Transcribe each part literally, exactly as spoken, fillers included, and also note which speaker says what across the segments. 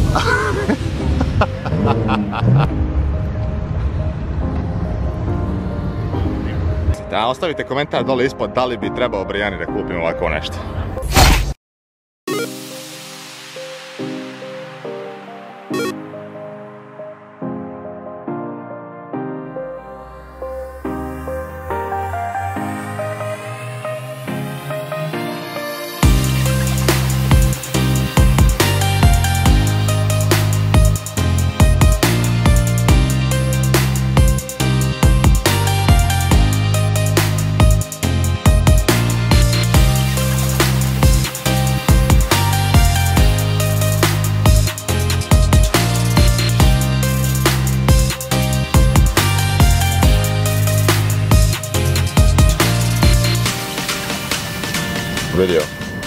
Speaker 1: Da, ostavite komentar dole ispod da li bi trebao Brijani da kupim ovako nešto. Vidio.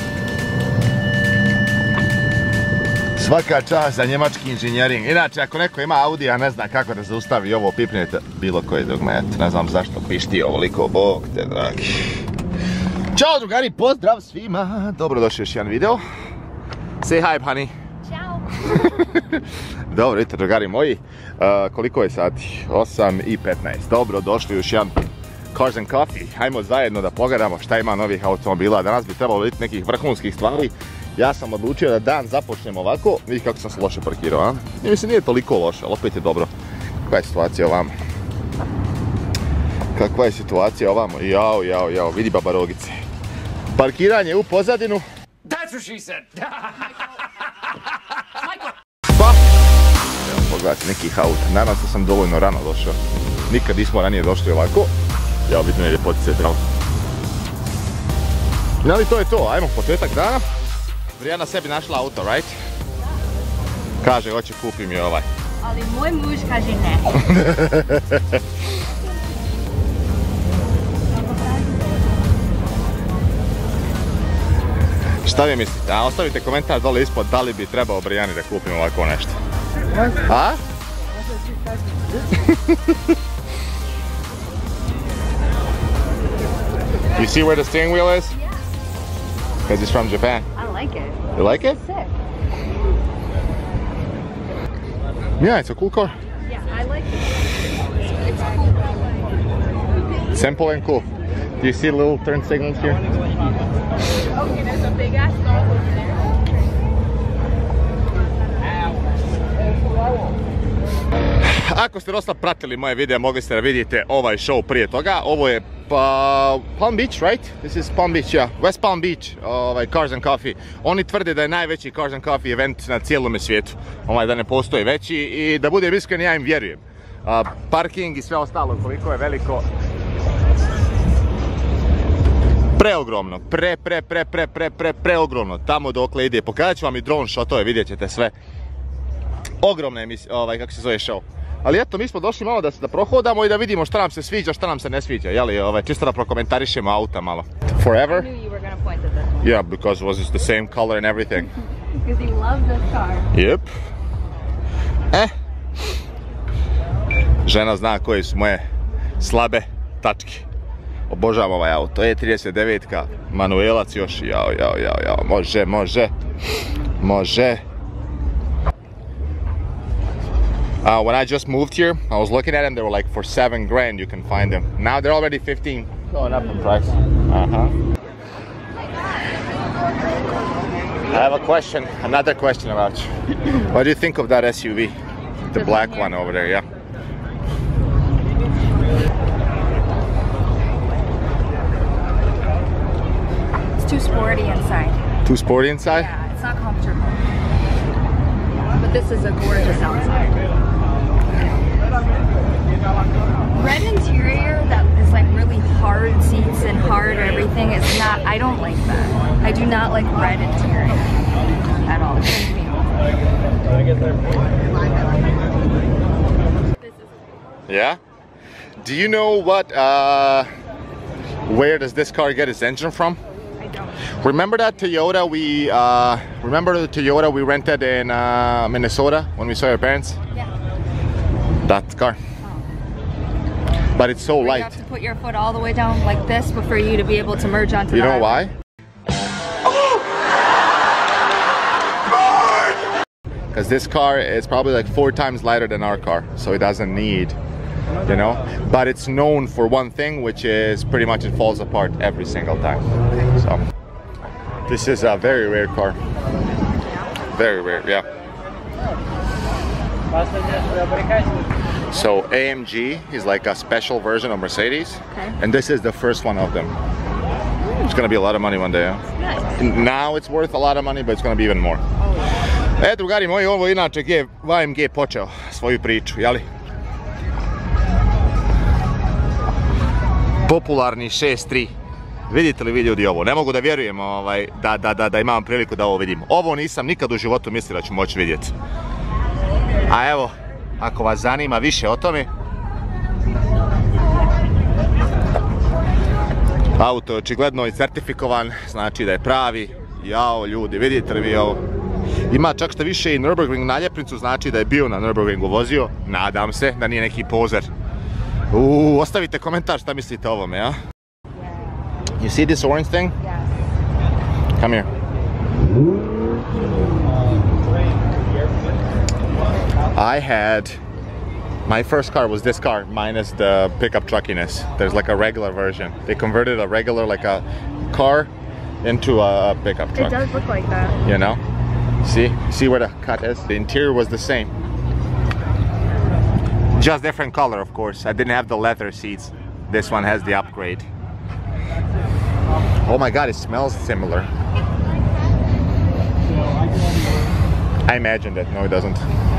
Speaker 1: Svaka čast za njemački inženjering. Inače, ako neko ima Audi, a ne zna kako da zaustavi ovo, pipnite bilo koji dugmet. Ne znam zašto pišti ovoliko, bog te dragi. Ćao drugari, pozdrav svima. Dobrodošli još jedan video. Say hi, honey.
Speaker 2: Ćao.
Speaker 1: Dobro, vidite drugari moji. Uh, koliko je sati? osam i petnaest. Dobro, došli još jedan Cars and Coffee. Hajmo zajedno da pogledamo šta ima novih automobila. Danas bi trebalo vidjeti nekih vrhunskih stvari. Ja sam odlučio da dan započnem ovako. Vidite kako sam se loše parkirao, a? I mislim nije toliko loše, ali opet je dobro. Kakva je situacija ovamo? Kakva je situacija ovamo? Jao, jao, jao, vidi babarogice. Parkiranje u pozadinu.
Speaker 3: That's what she said.
Speaker 1: Pa? Evo pogledajte nekih auta. Nadam se da sam dovoljno rano došao. Nikad nismo ranije došli ovako. Ja bitno je ljepotice travo. No ali to je to, ajmo početak dana. Brijana sebi našla auto, right? Kaže, hoće kupim i ovaj.
Speaker 2: Ali moj muž kaže ne.
Speaker 1: Šta vi mislite? A ostavite komentar dole ispod da li bi trebao Brijani da kupim ovako nešto. A? You see where the steering wheel is?
Speaker 2: Yeah.
Speaker 1: Because it's from Japan.
Speaker 2: I like it.
Speaker 1: You like it?
Speaker 2: It's sick.
Speaker 1: Yeah, it's a cool car.
Speaker 2: Yeah, I like it. It's, it's cool.
Speaker 1: Simple and cool. Do you see little turn signals here?
Speaker 2: Okay, there's a big ass dog over there.
Speaker 1: Ako ste dosta pratili moje videe, mogli ste da vidite ovaj show prije toga. Ovo je pa, Palm Beach, right? This is Palm Beach, yeah. West Palm Beach, ovaj, Cars and Coffee. Oni tvrde da je najveći Cars and Coffee event na cijelome svijetu. Ovaj, da ne postoji veći i da budem iskren, ja im vjerujem. Uh, parking i sve ostalo, koliko je veliko. Preogromno, pre, pre, pre, pre, pre, pre, preogromno. Tamo dokle ide, pokazat ću vam i drone shotove, vidjet ćete sve. Ogromna emisija, ovaj, kako se zove show. Ali eto, mi smo došli malo da se da prohodamo i da vidimo šta nam se sviđa, šta nam se ne sviđa, jeli, ovaj, čisto da prokomentarišemo auta malo. Forever?
Speaker 2: I knew you were gonna point at this one.
Speaker 1: Yeah, because it was the same color and everything.
Speaker 2: Because you love this car.
Speaker 1: Yep. Eh. Žena zna koje su moje slabe tačke. Obožavam ovaj auto, E trideset devet, manuelac još, jao, jao, jao, jao, može, može, može. Uh, when I just moved here, I was looking at them, they were like for seven grand you can find them. Now they're already fifteen, going up in price. Uh-huh. I have a question, another question about you. What do you think of that S U V? The
Speaker 2: This
Speaker 1: black
Speaker 2: one here?
Speaker 1: one over there, yeah.
Speaker 2: It's too sporty inside.
Speaker 1: Too sporty inside?
Speaker 2: Yeah, it's not comfortable. But this is a gorgeous outside. Red interior that is like really hard seats and hard everything. It's not, I don't like that. I do not like red interior at all. It turns me off.
Speaker 1: Yeah? Do you know what, uh, where does this car get its engine from?
Speaker 2: I don't.
Speaker 1: Remember that Toyota we, uh, remember the Toyota we rented in uh, Minnesota when we saw your parents?
Speaker 2: Yeah.
Speaker 1: That car. But it's so
Speaker 2: Where
Speaker 1: light.
Speaker 2: you have to put your foot all the way down like this, but for you to be able to merge onto
Speaker 1: You
Speaker 2: the
Speaker 1: know
Speaker 2: highway.
Speaker 1: why? because this car is probably like four times lighter than our car, so it doesn't need, you know. But it's known for one thing, which is pretty much it falls apart every single time. So this is a very rare car. Very rare, yeah. So A M G is like a special version of Mercedes,
Speaker 2: Okay.
Speaker 1: and this is the first one of them. It's gonna be a lot of money one day, yeah?
Speaker 2: Nice.
Speaker 1: Now it's worth a lot of money, but it's gonna be even more. E, drugari moji, ovo inače je A M G počeo svoju priču, jeli? Popularni šest tri. Vidite li vi ljudi ovo? Ne mogu da vjerujem ovaj, da, da, da, da imam priliku da ovo vidim. Ovo nisam nikad u životu mislio da ću moći vidjeti. A evo, ako vas zanima više o tome, auto je očigledno i certifikovan, znači da je pravi. Jao ljudi, vidite li vi ovo? Ima čak što više i Nürburgring naljepnicu, znači da je bio na Nürburgringu vozio. Nadam se da nije neki pozer. Uuu, ostavite komentar šta mislite o ovome, ja? You see this orange thing?
Speaker 2: Yes.
Speaker 1: Come here. I had, my first car was this car minus the pickup truckiness. There's like a regular version. They converted a regular, like a car into a pickup truck.
Speaker 2: It does look like that.
Speaker 1: You know? See? See where the cut is? The interior was the same. Just different color, of course. I didn't have the leather seats. This one has the upgrade. Oh my god, it smells similar. I imagined it. No, it doesn't.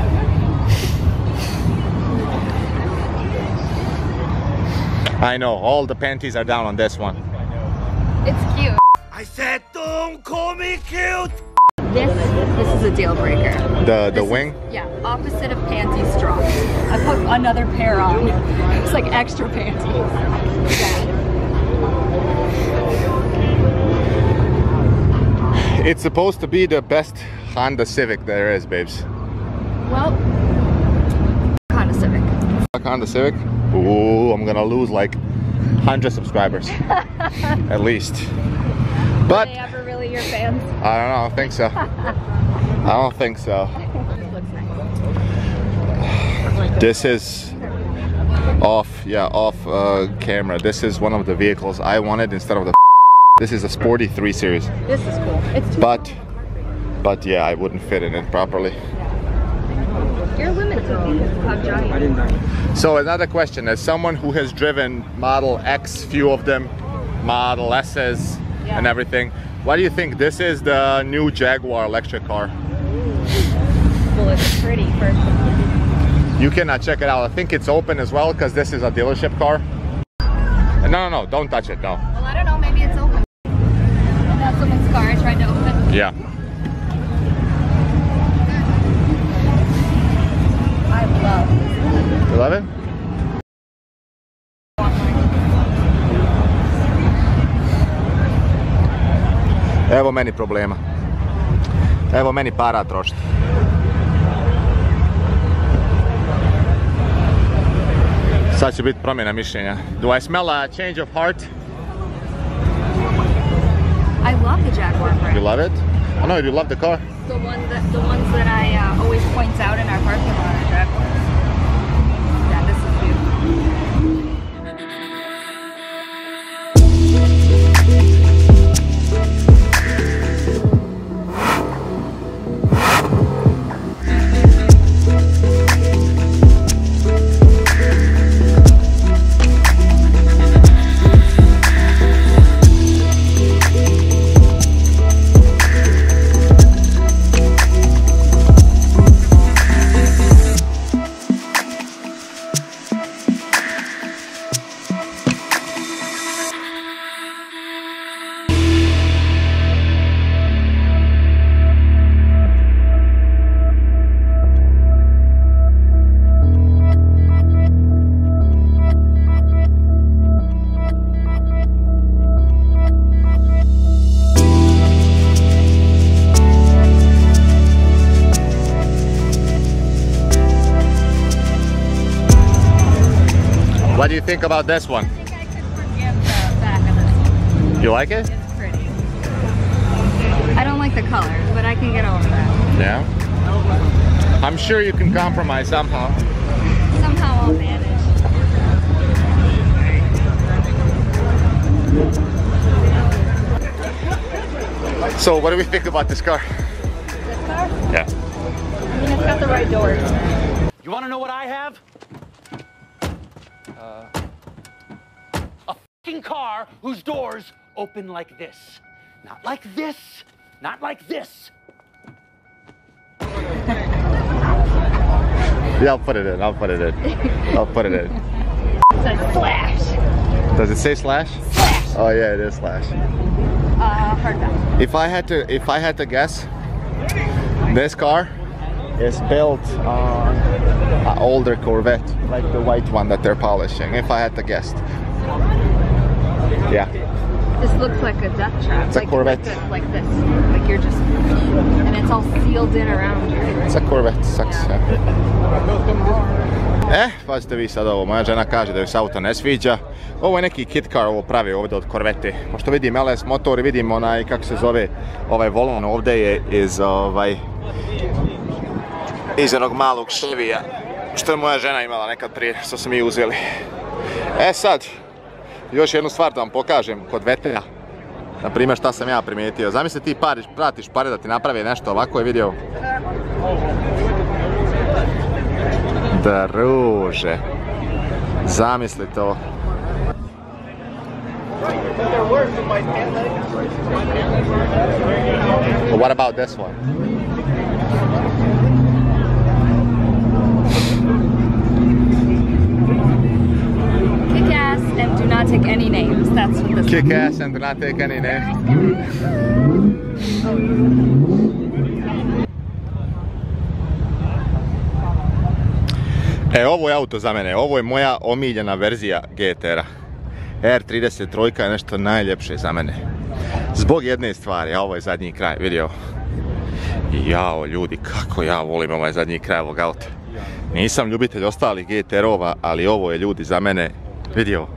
Speaker 1: I know, all the panties are down on this one.
Speaker 2: It's cute.
Speaker 1: I said don't call me cute!
Speaker 2: This this is a deal breaker.
Speaker 1: The, the
Speaker 2: This
Speaker 1: wing?
Speaker 2: Is, yeah, opposite of panty straw. I put another pair on. It's like extra panties.
Speaker 1: It's supposed to be the best Honda Civic there is, babes.
Speaker 2: Well, Honda Civic.
Speaker 1: Honda Civic? Ooh, I'm gonna lose like one hundred subscribers. At least. But
Speaker 2: Are they ever really your fans?
Speaker 1: I don't know, I don't think so. I don't think so.
Speaker 2: This looks nice.
Speaker 1: This is off, yeah, off uh, camera. This is one of the vehicles I wanted instead of the. This is a sporty three series.
Speaker 2: This is cool. It's too
Speaker 1: But, but yeah, I wouldn't fit in it properly.
Speaker 2: You're limited to how giant.
Speaker 1: So another question, as someone who has driven Model X, few of them, Model S's
Speaker 2: Yeah.
Speaker 1: and everything, why do you think this is the new Jaguar electric car?
Speaker 2: Well, it's pretty first of all.
Speaker 1: You cannot check it out. I think it's open as well because this is a dealership car. No, no, no, don't touch it, no.
Speaker 2: Well, I don't know, maybe it's open. That's someone's car I tried to open.
Speaker 1: Yeah.
Speaker 2: I love this.
Speaker 1: You love it? Evo meni problema. Evo meni para trošiti. Sad će biti promjena mišljenja. Do I smell a change of heart?
Speaker 2: I love the Jaguar brand.
Speaker 1: You love it? Oh no, you love the car?
Speaker 2: The one that the ones that I uh, always point out in our parking lot are Jaguars. Yeah, this is cute.
Speaker 1: What do you think about this one?
Speaker 2: I think I could forgive the back of this one.
Speaker 1: You like it?
Speaker 2: It's pretty. I don't like the colors, but I can get over that.
Speaker 1: Yeah. I'm sure you can compromise somehow.
Speaker 2: Somehow I'll manage.
Speaker 1: So what do we think about this car?
Speaker 2: This car?
Speaker 1: Yeah.
Speaker 2: I mean, it's got the right doors.
Speaker 3: You want to know what I have? Uh, a fucking car whose doors open like this. Not like this. Not like this.
Speaker 1: Yeah, I'll put it in. I'll put it in. I'll put it in.
Speaker 2: It says slash.
Speaker 1: Does it say slash?
Speaker 2: Slash.
Speaker 1: Oh yeah, it is slash.
Speaker 2: Uh, hardback.
Speaker 1: If I had to, if I had to guess, this car is built on an older Corvette, like the white one that they're polishing. If I had to guess, yeah.
Speaker 2: This looks like a death trap.
Speaker 1: It's a
Speaker 2: like,
Speaker 1: Corvette.
Speaker 2: Like this, like this. Like you're just, and it's all sealed in around you.
Speaker 1: It's a Corvette, sucks. Eh, pazite vi sad ovo, moja žena kaže da joj se auto ne sviđa. Ovo je neki kit car, ovo pravi ovdje od Corvette. Pošto vidim L S motor i vidim onaj, kako se zove, ovaj volon ovdje je iz ovaj, iz onog malog Chevy-a, što je moja žena imala nekad prije, što smo mi uzeli. E sad, još jednu stvar da vam pokažem kod Vettelja. Na primjer šta sam ja primijetio. Zamisli ti pariš, pratiš pare da ti napravi nešto, ovako je vidio. Druže. Zamisli to. But what about this one?
Speaker 2: Kick ass and do not take any names. That's what this
Speaker 1: Kick
Speaker 2: is.
Speaker 1: ass and do not take any names. E, ovo je auto za mene, ovo je moja omiljena verzija G T R-a. R trideset tri je nešto najljepše za mene. Zbog jedne stvari, a ovo je zadnji kraj, vidio. Jao ljudi, kako ja volim ovaj zadnji kraj ovog auta. Nisam ljubitelj ostalih G T R-ova, ali ovo je ljudi za mene, vidio.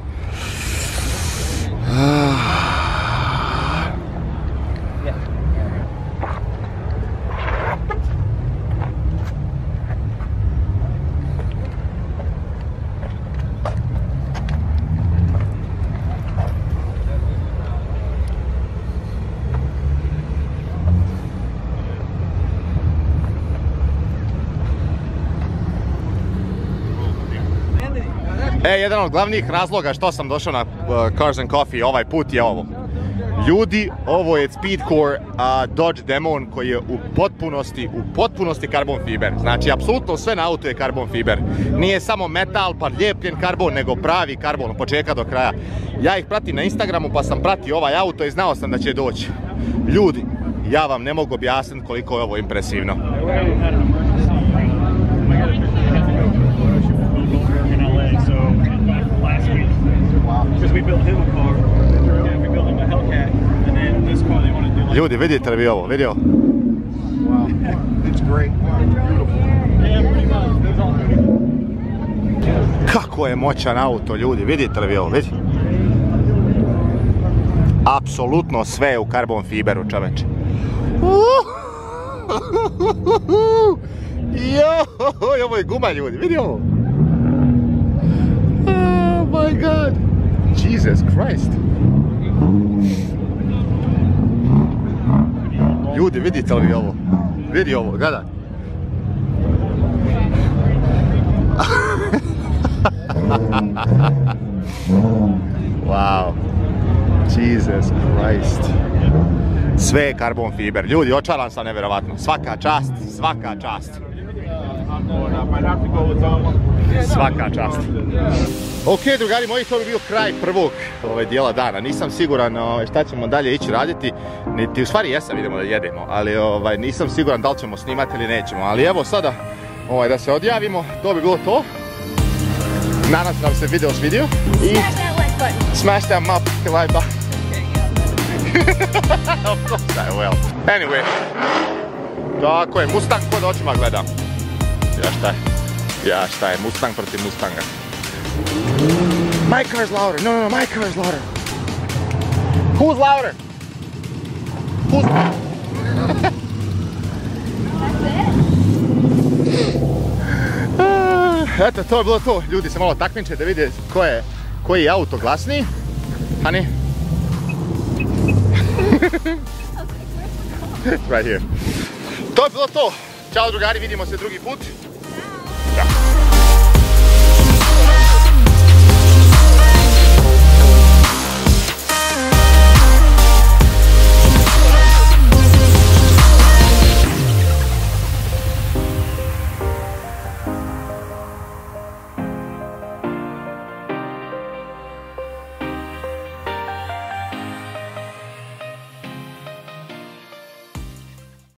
Speaker 1: E, jedan od glavnih razloga što sam došao na uh, Cars and Coffee ovaj put je ovo. Ljudi, ovo je Speedcore uh, Dodge Demon koji je u potpunosti, u potpunosti karbon fiber. Znači, apsolutno sve na auto je karbon fiber. Nije samo metal pa lijepljen karbon, nego pravi karbon od početka do kraja. Ja ih pratim na Instagramu pa sam pratio ovaj auto i znao sam da će doći. Ljudi, ja vam ne mogu objasniti koliko je ovo impresivno. Ljudi, vidite li vi ovo? Vidio? Kako je moćan auto, ljudi, vidite li vi ovo? Vidite? Apsolutno sve je u karbon fiberu, čoveče. Joj, ovo je guma, ljudi, vidi ovo. Oh my god. Jesus Christ. Ljudi, vidite li ovo? Vidi ovo, gledaj. Wow. Jesus Christ. Sve je karbon fiber. Ljudi, očaran sam nevjerovatno. Svaka čast, svaka čast. Svaka čast. Ok, drugari moji, to bi bio kraj prvog ovaj, dijela dana. Nisam siguran ovaj, šta ćemo dalje ići raditi. Niti u stvari jesam, idemo da jedemo. Ali ovaj, nisam siguran da li ćemo snimati ili nećemo. Ali evo sada ovaj, da se odjavimo. To bi bilo to. Nadam se da vam se video svidio. I smash that motherfucking like button. Of course I will. Anyway. Tako je, Mustang kod očima gledam. Ja šta je? Ja šta je? Mustang protiv Mustanga. My car's louder. No, no, no, my car's louder. Who's louder? Who's... That's it? Eto, to je bilo to. Ljudi se malo takmiče da vide ko je, koji je auto glasniji. Honey? Right here. To je bilo to. Ćao drugari, vidimo se drugi put.